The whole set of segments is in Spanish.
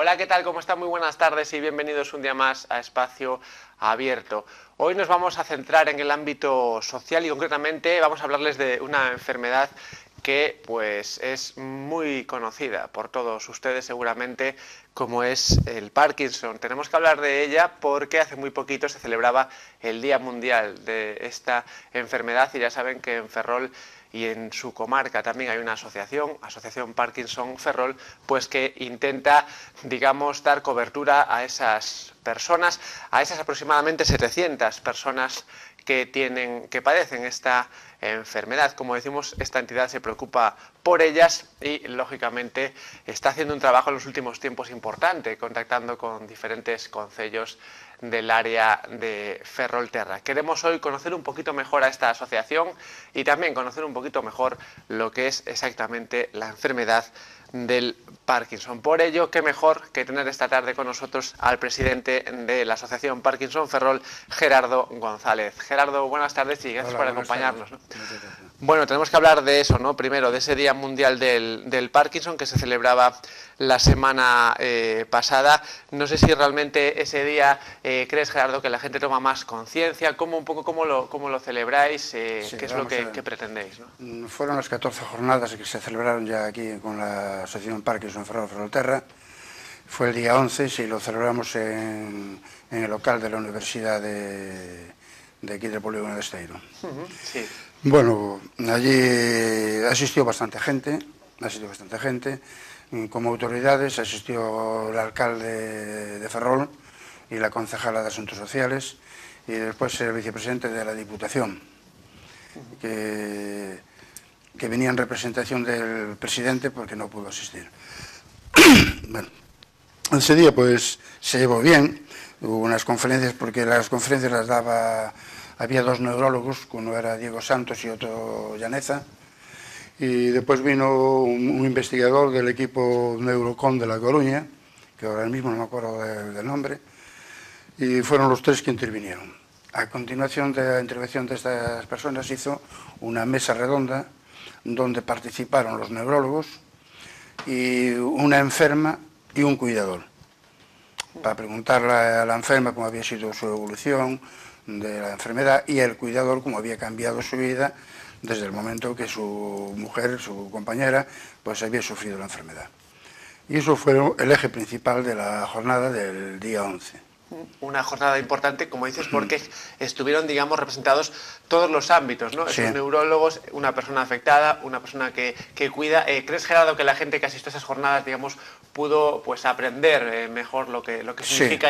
Hola, ¿qué tal? ¿Cómo están? Muy buenas tardes y bienvenidos un día más a Espacio Abierto. Hoy nos vamos a centrar en el ámbito social y concretamente vamos a hablarles de una enfermedad que pues es muy conocida por todos ustedes seguramente, como es el Parkinson. Tenemos que hablar de ella porque hace muy poquito se celebraba el Día Mundial de esta enfermedad y ya saben que en Ferrol y en su comarca también hay una Asociación Parkinson Ferrol, pues que intenta, digamos, dar cobertura a esas personas, a esas aproximadamente 700 personas que padecen esta enfermedad. Como decimos, esta entidad se preocupa por ellas y, lógicamente, está haciendo un trabajo en los últimos tiempos importante, contactando con diferentes concellos del área de Ferrolterra. Queremos hoy conocer un poquito mejor a esta asociación y también conocer un poquito mejor lo que es exactamente la enfermedad del Parkinson. Por ello, qué mejor que tener esta tarde con nosotros al presidente de la Asociación Parkinson Ferrol, Gerardo González. Gerardo, buenas tardes y gracias por acompañarnos, ¿no? Bueno, tenemos que hablar de eso, ¿no? Primero, de ese Día Mundial del Parkinson que se celebraba la semana pasada. No sé si realmente ese día crees, Gerardo, que la gente toma más conciencia. ¿Cómo lo celebráis? Sí, ¿qué es lo que pretendéis, ¿no? Fueron las 14 jornadas que se celebraron ya aquí con la Asociación Parkinson Ferrolterra. Fue el día 11 y lo celebramos en el local de la Universidad de aquí del Polígono de Esteiro. Sí. Bueno, allí asistió bastante gente, como autoridades asistió el alcalde de Ferrol y la concejala de Asuntos Sociales y después el vicepresidente de la Diputación, que venía en representación del presidente porque no pudo asistir. Bueno, ese día pues se llevó bien, hubo unas conferencias porque las conferencias las daba, había dos neurólogos, uno era Diego Santos y otro Llaneza, y después vino un investigador del equipo Neurocon de La Coruña, que ahora mismo no me acuerdo del nombre, y fueron los tres que intervinieron. A continuación de la intervención de estas personas hizo una mesa redonda donde participaron los neurólogos y una enferma y un cuidador, para preguntarle a la enferma cómo había sido su evolución de la enfermedad y el cuidador cómo había cambiado su vida desde el momento que su mujer, su compañera, pues había sufrido la enfermedad. Y eso fue el eje principal de la jornada del día 11. Una jornada importante, como dices, porque estuvieron, digamos, representados todos los ámbitos, ¿no? Sí. Esos neurólogos, una persona afectada, una persona que cuida. ¿Crees, Gerardo, que la gente que asistió a esas jornadas, digamos, pudo pues aprender mejor lo que significa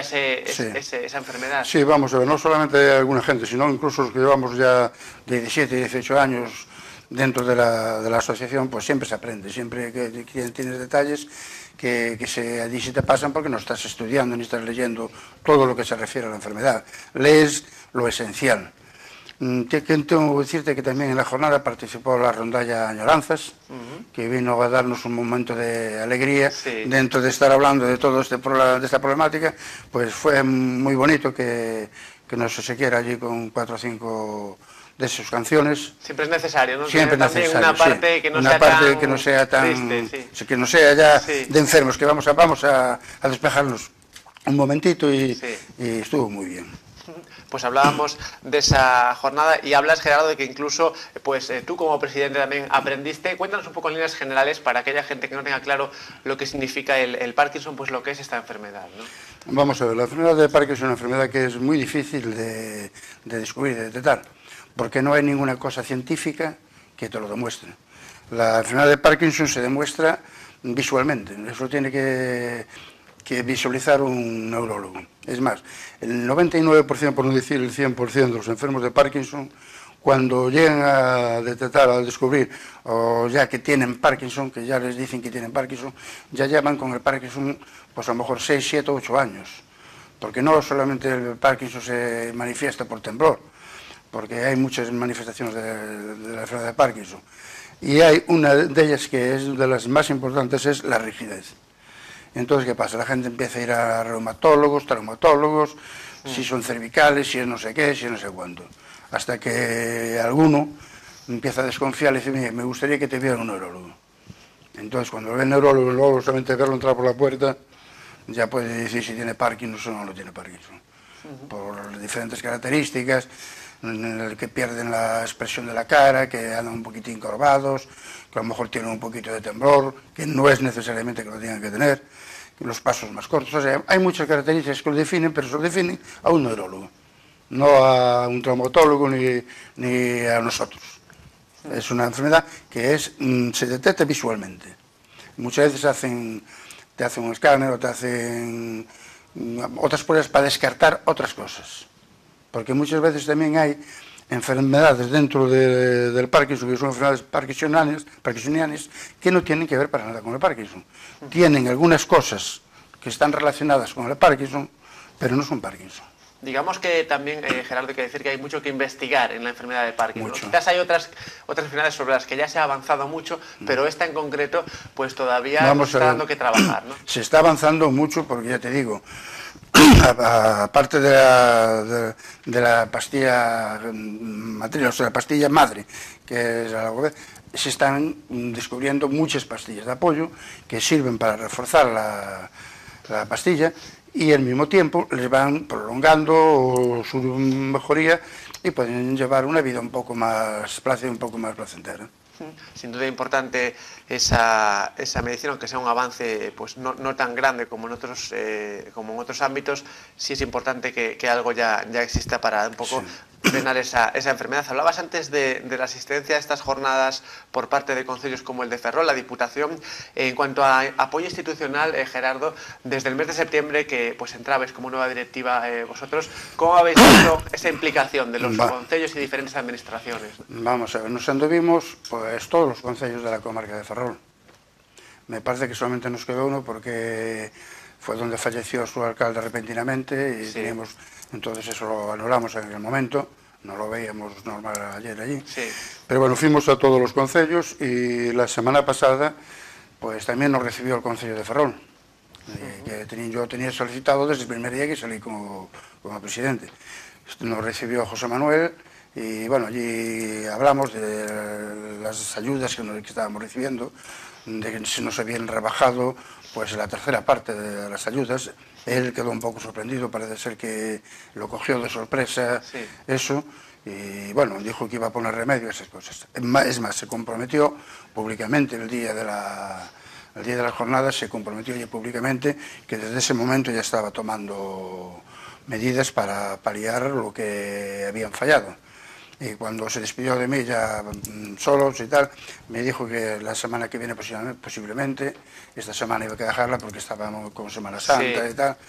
esa enfermedad? Sí, vamos a ver, no solamente alguna gente, sino incluso los que llevamos ya de 17 y 18 años dentro de la asociación, pues siempre se aprende, siempre que tienes detalles que allí se te pasan porque no estás estudiando ni estás leyendo todo lo que se refiere a la enfermedad. Lees lo esencial. Tengo que decirte que también en la jornada participó la rondalla Añoranzas, que vino a darnos un momento de alegría dentro de estar hablando de toda esta problemática. Pues fue muy bonito que nos quiera allí con 4 o 5 de sus canciones. Siempre es necesario, ¿no? Siempre es necesario, una parte, sí. que no una sea parte tan que no sea tan triste, sí. Que no sea ya de enfermos, que vamos a despejarnos un momentito y estuvo muy bien. Pues hablábamos de esa jornada y hablas, Gerardo, de que incluso pues tú como presidente también aprendiste. Cuéntanos un poco en líneas generales para aquella gente que no tenga claro lo que significa el Parkinson, pues lo que es esta enfermedad, ¿no? Vamos a ver, la enfermedad de Parkinson es una enfermedad que es muy difícil de descubrir, de detectar, porque no hay ninguna cosa científica que te lo demuestre. La enfermedad de Parkinson se demuestra visualmente, eso tiene que visualizar un neurólogo. Es más, el 99%, por no decir el 100% de los enfermos de Parkinson, cuando llegan a detectar, a descubrir, o ya que tienen Parkinson, que ya les dicen que tienen Parkinson, ya llevan con el Parkinson pues a lo mejor 6, 7, 8 años. Porque no solamente el Parkinson se manifiesta por temblor, porque hay muchas manifestaciones de la enfermedad de Parkinson. Y hay una de ellas que es de las más importantes, es la rigidez. Entonces, ¿qué pasa? La gente empieza a ir a reumatólogos, traumatólogos, si son cervicales, si es no sé qué, si es no sé cuánto. Hasta que alguno empieza a desconfiar y dice, mira, me gustaría que te viera un neurólogo. Entonces, cuando ve el neurólogo, luego solamente verlo entrar por la puerta, ya puede decir si tiene Parkinson o no tiene Parkinson. Por diferentes características, en el que pierden la expresión de la cara, que andan un poquitín encorvados, que a lo mejor tienen un poquito de temblor, que no es necesariamente que lo tengan que tener, que los pasos más cortos. O sea, hay muchas características que lo definen, pero se lo definen a un neurólogo, no a un traumatólogo ni a nosotros. Es una enfermedad que se detecta visualmente. Muchas veces te hacen un escáner o te hacen otras pruebas para descartar otras cosas. Porque muchas veces también hay enfermedades dentro del Parkinson, que son enfermedades parkinsonianas, que no tienen que ver para nada con el Parkinson. Tienen algunas cosas que están relacionadas con el Parkinson, pero no son Parkinson. Digamos que también, Gerardo, hay que decir que hay mucho que investigar en la enfermedad de Parkinson. Mucho. Quizás hay otras enfermedades sobre las que ya se ha avanzado mucho, pero esta en concreto, pues todavía está dando que trabajar, ¿no? Se está avanzando mucho porque, ya te digo, aparte de la pastilla matriz, o sea, la pastilla madre, que es la Algovet, se están descubriendo muchas pastillas de apoyo que sirven para reforzar la pastilla, y al mismo tiempo les van prolongando su mejoría y pueden llevar una vida un poco más plácida, un poco más placentera. Sin duda importante esa medicina, aunque sea un avance pues no tan grande como en otros ámbitos, sí es importante que algo ya exista para un poco frenar esa enfermedad. Hablabas antes de la asistencia a estas jornadas por parte de concellos como el de Ferrol, la Diputación. En cuanto a apoyo institucional, Gerardo, desde el mes de septiembre que pues entrabais como nueva directiva vosotros, ¿cómo habéis visto esa implicación de los concellos y diferentes administraciones? Vamos a ver, nos anduvimos pues todos los concellos de la comarca de Ferrol. Me parece que solamente nos quedó uno porque fue donde falleció su alcalde repentinamente y teníamos, entonces eso lo anulamos en el momento, no lo veíamos normal ayer allí. Sí. Pero bueno, fuimos a todos los concellos y la semana pasada pues también nos recibió el concello de Ferrol, que yo tenía solicitado desde el primer día que salí como presidente. Nos recibió José Manuel y bueno, allí hablamos de las ayudas que estábamos recibiendo, de que se nos habían rebajado pues la tercera parte de las ayudas. Él quedó un poco sorprendido, parece ser que lo cogió de sorpresa, sí, eso, y bueno, dijo que iba a poner remedio a esas cosas. Es más, se comprometió públicamente el día de las jornadas, se comprometió ya públicamente que desde ese momento ya estaba tomando medidas para paliar lo que habían fallado. Y cuando se despidió de mí ya solos y tal, me dijo que la semana que viene posiblemente, esta semana iba a dejarla porque estábamos con Semana Santa, sí, y tal,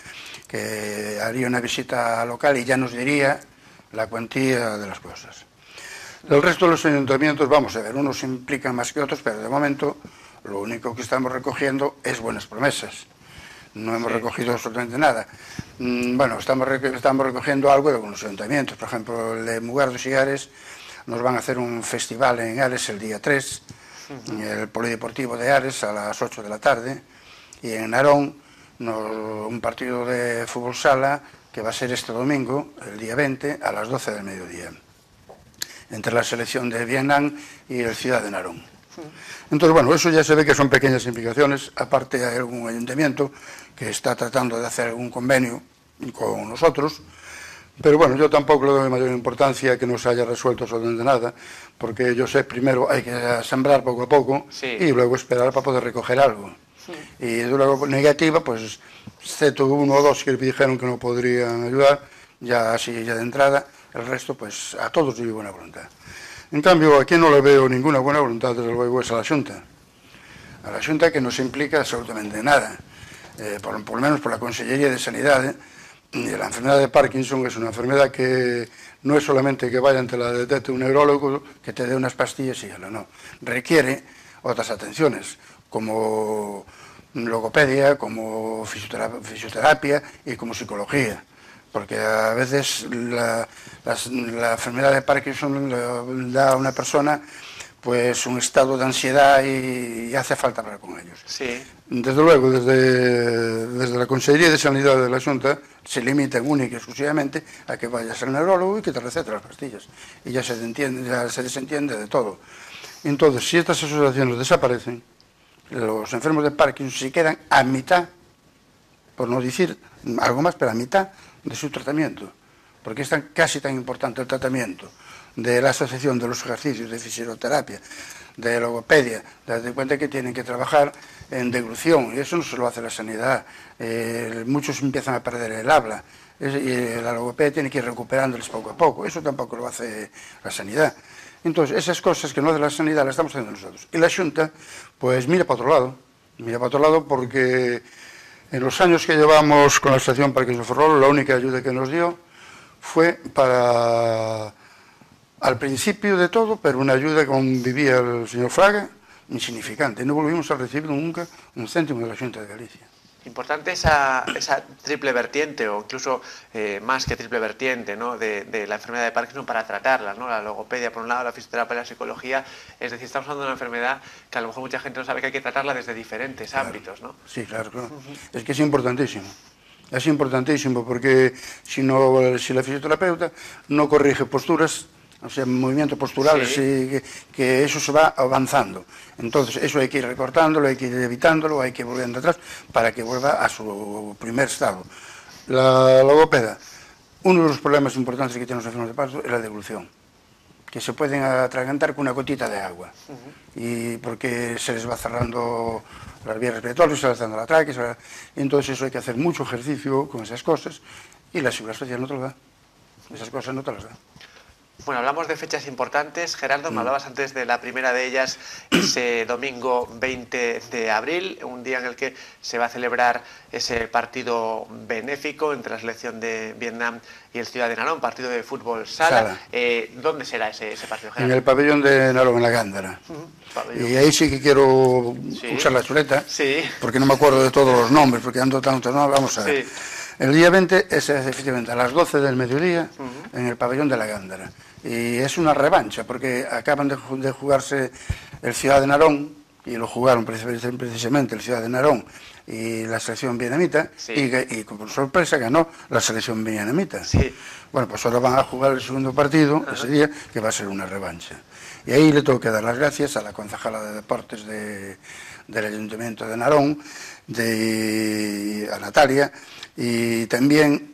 que haría una visita local y ya nos diría la cuantía de las cosas. El resto de los ayuntamientos, vamos a ver, unos implican más que otros, pero de momento lo único que estamos recogiendo es buenas promesas. No hemos recogido absolutamente nada. Bueno, estamos recogiendo algo de algunos ayuntamientos. Por ejemplo, el de Mugardos y Ares nos van a hacer un festival en Ares el día 3, en el Polideportivo de Ares a las 8 de la tarde, y en Narón un partido de fútbol sala que va a ser este domingo, el día 20, a las 12 del mediodía, entre la selección de Vietnam y el Ciudad de Narón. Entonces, bueno, eso ya se ve que son pequeñas implicaciones. Aparte hay algún ayuntamiento que está tratando de hacer algún convenio con nosotros, pero bueno, yo tampoco le doy mayor importancia que no se haya resuelto absolutamente nada, porque yo sé, primero hay que sembrar poco a poco, sí, y luego esperar para poder recoger algo. Sí. Y luego negativa, pues, excepto uno o dos que dijeron que no podrían ayudar, ya así ya de entrada, el resto, pues, a todos de buena voluntad. En cambio, aquí no le veo ninguna buena voluntad, desde luego, es a la Xunta. A la Xunta que no se implica absolutamente nada, por lo menos por la Consellería de Sanidad. La enfermedad de Parkinson es una enfermedad que no es solamente que vaya ante la detecte un neurólogo, que te dé unas pastillas y ya no. Requiere otras atenciones, como logopedia, como fisioterapia y como psicología. Porque a veces la enfermedad de Parkinson le da a una persona pues un estado de ansiedad y hace falta hablar con ellos. Sí. Desde luego, desde la Consellería de Sanidad de la Xunta se limitan única y exclusivamente a que vayas al neurólogo y que te recete las pastillas. Y ya se desentiende de todo. Entonces, si estas asociaciones desaparecen, los enfermos de Parkinson se quedan a mitad por no decir algo más, pero a mitad de su tratamiento, porque es casi tan importante el tratamiento de la asociación de los ejercicios de fisioterapia, de logopedia, de cuenta que tienen que trabajar en deglución, y eso no se lo hace la sanidad. Muchos empiezan a perder el habla, y la logopedia tiene que ir recuperándoles poco a poco, eso tampoco lo hace la sanidad. Entonces, esas cosas que no hace la sanidad las estamos haciendo nosotros. Y la Xunta, pues mira para otro lado porque en los años que llevamos con la Asociación Parkinson Ferrol, la única ayuda que nos dio fue para, al principio de todo, pero una ayuda con vivía el señor Fraga, insignificante. No volvimos a recibir nunca un céntimo de la Xunta de Galicia. Importante esa triple vertiente, o incluso más que triple vertiente, ¿no?, de la enfermedad de Parkinson para tratarla, ¿no? La logopedia por un lado, la fisioterapia y la psicología. Es decir, estamos hablando de una enfermedad que a lo mejor mucha gente no sabe que hay que tratarla desde diferentes ámbitos, ¿no? Sí, claro. Es que es importantísimo. Es importantísimo porque si la fisioterapeuta no corrige posturas, o sea, movimientos posturales, sí, que eso se va avanzando. Entonces, eso hay que ir recortándolo, hay que ir evitándolo, hay que ir volviendo atrás para que vuelva a su primer estado. La logopeda, uno de los problemas importantes que tienen los enfermos de Parkinson es la deglución, que se pueden atragantar con una gotita de agua, y porque se les va cerrando las vías respiratorias, se les va cerrando la tráquea, entonces eso hay que hacer mucho ejercicio con esas cosas, y la Seguridad Social no te lo da. Esas cosas no te las da. Bueno, hablamos de fechas importantes. Gerardo, me hablabas antes de la primera de ellas, ese domingo 20 de abril, un día en el que se va a celebrar ese partido benéfico entre la selección de Vietnam y el Ciudad de Narón, partido de fútbol sala. ¿Dónde será ese partido, Gerardo? En el pabellón de Narón, en la Gándara. Y ahí sí que quiero usar la chuleta, porque no me acuerdo de todos los nombres, porque ando tanto, no, vamos a ver. El día 20 es efectivamente a las 12 del mediodía en el pabellón de la Gándara. Y es una revancha, porque acaban de jugarse el Ciudad de Narón, y lo jugaron precisamente el Ciudad de Narón y la selección vietnamita, y por sorpresa ganó la selección vietnamita. Bueno, pues ahora van a jugar el segundo partido ese día, que va a ser una revancha. Y ahí le tengo que dar las gracias a la concejala de deportes del Ayuntamiento de Narón, a Natalia, y también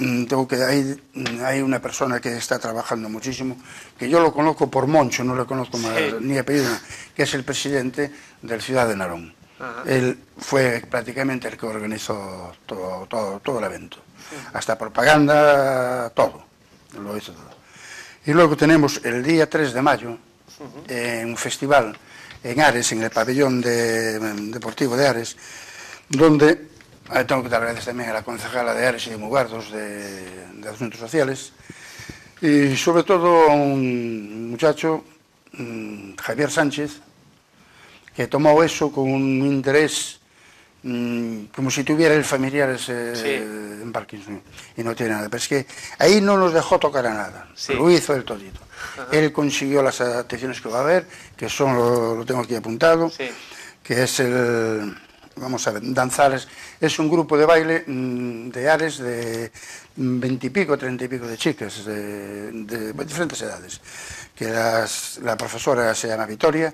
hay una persona que está trabajando muchísimo, que yo lo conozco por Moncho, no lo conozco ni apellido, que es el presidente del Ciudad de Narón. Él fue prácticamente el que organizó todo el evento, hasta propaganda, todo, lo hizo todo. Y luego tenemos el día 3 de mayo, un festival en Ares, en el pabellón deportivo de Ares, donde tengo que dar gracias también a la concejala de Ares y de Mugardos de Asuntos Sociales, y sobre todo a un muchacho, Javier Sánchez, que tomó eso con un interés como si tuviera el familiares en Parkinson, y no tiene nada, pero es que ahí no nos dejó tocar a nada, lo hizo él todito. Él consiguió las atenciones que va a haber, que son, lo tengo aquí apuntado, que es vamos a ver, Danzares, es un grupo de baile de Ares de 20 y pico, 30 y pico de chicas de diferentes edades, que la profesora se llama Vitoria,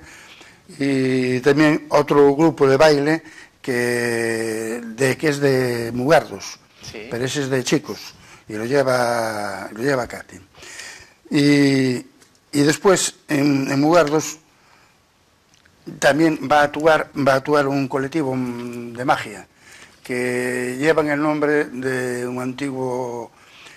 y también otro grupo de baile que es de Mugardos, pero ese es de chicos, y lo lleva Katy. Y después en Mugardos también va a actuar un colectivo de magia que llevan el nombre de un antiguo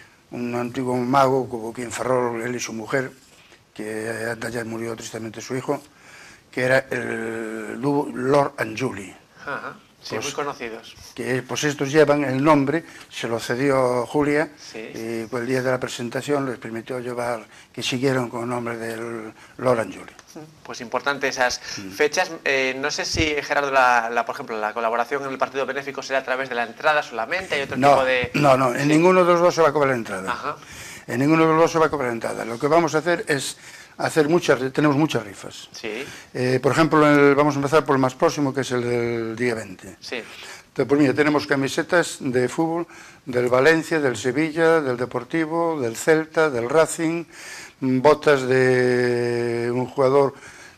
mago, como quien Ferrol, él y su mujer, que ya murió tristemente su hijo, que era el Lord and Julie. Sí, pues, muy conocidos. Que pues estos llevan el nombre, se lo cedió Julia, y el día de la presentación les permitió llevar, que siguieron con el nombre del Lord and Julie. Pues importante esas fechas. No sé si, Gerardo, por ejemplo, la colaboración en el partido benéfico será a través de la entrada solamente, hay otro tipo de... No, en ninguno de los dos se va a cobrar la entrada. En ninguno de los dos se va a cobrar la entrada. Lo que vamos a hacer es tenemos muchas rifas. Por ejemplo, vamos a empezar por el más próximo, que es el del día 20. Entonces, pues mira, tenemos camisetas de fútbol del Valencia, del Sevilla, del Deportivo, del Celta, del Racing, botas de un jugador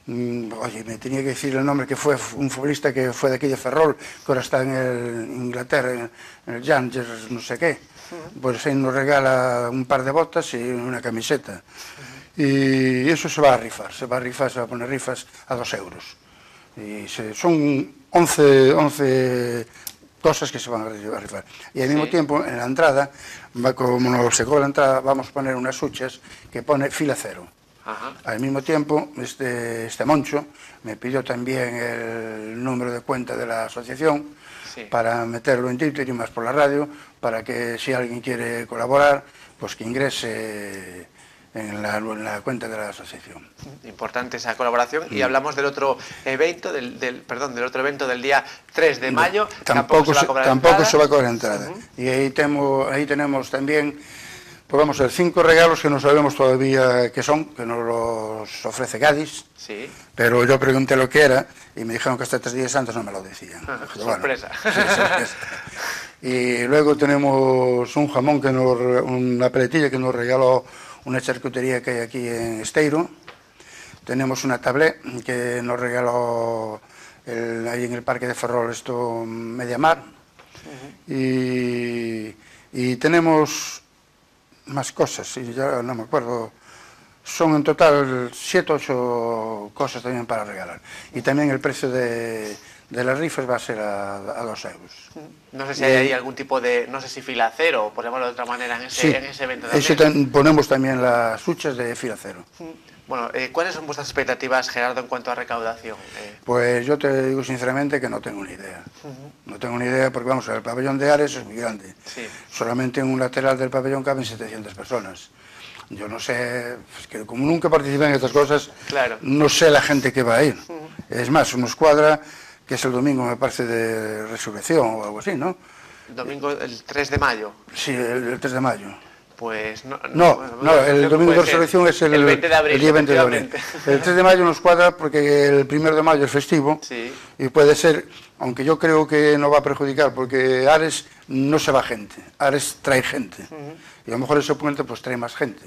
Oye, me tenía que decir el nombre, que fue un futbolista que fue de aquí de Ferrol, que ahora está en Inglaterra, en el Rangers, no sé qué. Pues ahí nos regala un par de botas y una camiseta. Y eso se va a rifar, se va a poner rifas a 2 euros. Y son 11 cosas que se van a rifar. Y al mismo tiempo, en la entrada, como nos secó la entrada, vamos a poner unas huchas que pone fila cero. Ajá. Al mismo tiempo, este Moncho me pidió también el número de cuenta de la asociación para meterlo en Twitter y más por la radio, para que si alguien quiere colaborar, pues que ingrese en la cuenta de la asociación. Importante esa colaboración. Y hablamos del otro evento, del otro evento del día 3 de mayo. Tampoco se va a cobrar entrada. Y ahí tenemos también, pues vamos a ver, 5 regalos que no sabemos todavía qué son, que nos los ofrece Gadis. Sí. Pero yo pregunté lo que era y me dijeron que hasta 3 días antes no me lo decían. Sorpresa. Bueno, sí, sorpresa. Y luego tenemos un jamón, una peletilla que nos regaló una charcutería que hay aquí en Esteiro. Tenemos una tablet que nos regaló ahí en el Parque de Ferrol, Mediamar. Y tenemos más cosas, y ya no me acuerdo. Son en total 7 o 8 cosas también para regalar. Y también el precio de las rifas va a ser a 2 euros. No sé si hay ahí algún tipo de, no sé si fila cero, por llamarlo de otra manera, en ese evento también. Ponemos también las huchas de fila cero. Bueno, ¿cuáles son vuestras expectativas, Gerardo, en cuanto a recaudación? Pues yo te digo sinceramente que no tengo ni idea. No tengo ni idea porque, vamos, el pabellón de Ares es muy grande. Solamente en un lateral del pabellón caben 700 personas. Yo no sé, es que como nunca participé en estas cosas, no sé la gente que va a ir. Es más, nos cuadra que es el domingo, me parece, de Resurrección o algo así, ¿no? ¿El domingo, el 3 de mayo? Sí, el 3 de mayo. Pues no, el domingo de Resurrección es el 20 de abril, el día 20 de abril. El 3 de mayo nos cuadra porque el 1 de mayo es festivo y puede ser, aunque yo creo que no va a perjudicar, porque Ares no se va gente, Ares trae gente. Y a lo mejor ese puente pues trae más gente.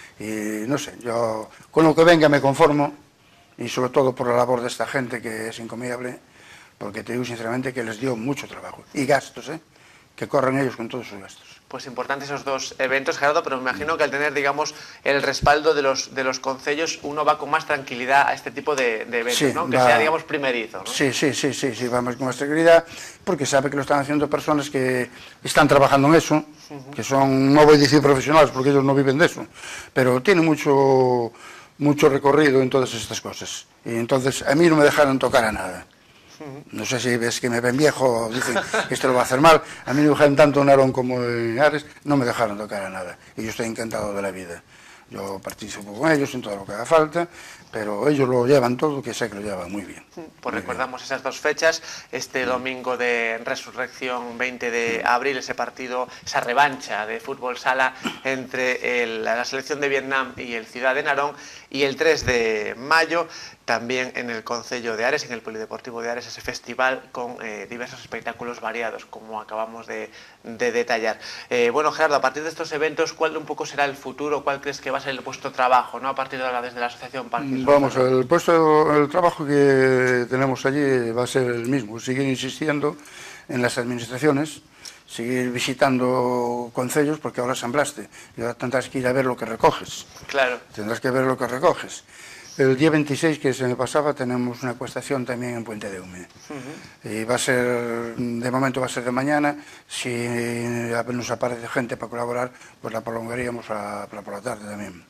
Y no sé, yo con lo que venga me conformo, y sobre todo por la labor de esta gente que es encomiable, porque te digo sinceramente que les dio mucho trabajo y gastos, que corren ellos con todos sus gastos. Pues importantes esos dos eventos, Gerardo, pero me imagino que al tener, digamos, el respaldo de los concellos, uno va con más tranquilidad a este tipo de eventos, ¿no? Que sea, digamos, primerizo, ¿no? Sí, vamos con más tranquilidad, porque sabe que lo están haciendo personas que están trabajando en eso, que son, no voy a decir profesionales, porque ellos no viven de eso, pero tienen mucho recorrido en todas estas cosas. Y entonces a mí no me dejaron tocar a nada. No sé si ves que me ven viejo, dicen que esto lo va a hacer mal. A mí me dejaron tanto en Narón como en Ares, no me dejaron tocar a nada. Y yo estoy encantado de la vida. Yo participo con ellos en todo lo que haga falta, pero ellos lo llevan todo, que sé que lo llevan muy bien. Pues recordamos esas dos fechas, este domingo de Resurrección 20 de abril, ese partido, esa revancha de fútbol sala entre la selección de Vietnam y el Ciudad de Narón, y el 3 de mayo también en el concello de Ares, en el Polideportivo de Ares, ese festival con diversos espectáculos variados, como acabamos de detallar. Bueno, Gerardo, a partir de estos eventos, ¿cuál un poco será el futuro? ¿Cuál crees que va a ser vuestro trabajo, ¿no? A partir de ahora desde la Asociación Parkinson? Vamos, el trabajo que tenemos allí va a ser el mismo, seguir insistiendo en las administraciones, seguir visitando concellos, porque ahora asamblaste y ahora tendrás que ir a ver lo que recoges. Claro. Tendrás que ver lo que recoges. El día 26, que se me pasaba, tenemos una acuestación también en Puente de Hume. Y va a ser, de momento va a ser de mañana. Si nos aparece gente para colaborar, pues la prolongaríamos por la tarde también.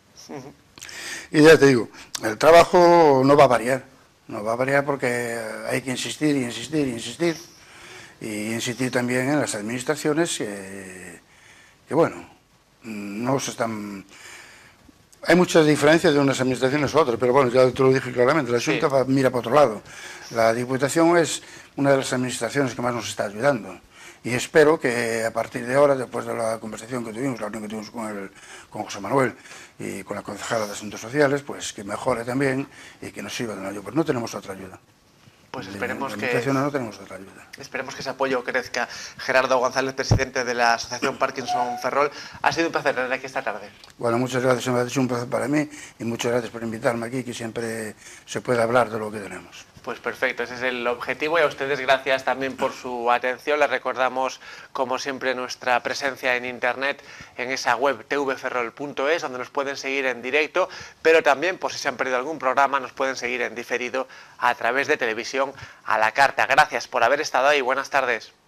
Y ya te digo, el trabajo no va a variar. No va a variar porque hay que insistir y insistir y insistir. Y insistir también en las administraciones que bueno, no se están... Hay muchas diferencias de unas administraciones a otras, pero bueno, ya te lo dije claramente, la Junta mira para otro lado. La Diputación es una de las administraciones que más nos está ayudando. Y espero que a partir de ahora, después de la conversación que tuvimos, la reunión que tuvimos con José Manuel y con la concejala de Asuntos Sociales, pues que mejore también y que nos sirva de una ayuda. Pues no tenemos otra ayuda. Pues esperemos la que... limitación no tenemos otra ayuda. Esperemos que ese apoyo crezca. Gerardo González, presidente de la Asociación Parkinson Ferrol, ha sido un placer tener aquí esta tarde. Bueno, muchas gracias, me ha hecho un placer para mí y muchas gracias por invitarme aquí, que siempre se puede hablar de lo que tenemos. Pues perfecto, ese es el objetivo y a ustedes gracias también por su atención. Les recordamos, como siempre, nuestra presencia en internet en esa web tvferrol.es, donde nos pueden seguir en directo, pero también, por si se han perdido algún programa, nos pueden seguir en diferido a través de televisión a la carta. Gracias por haber estado ahí, buenas tardes.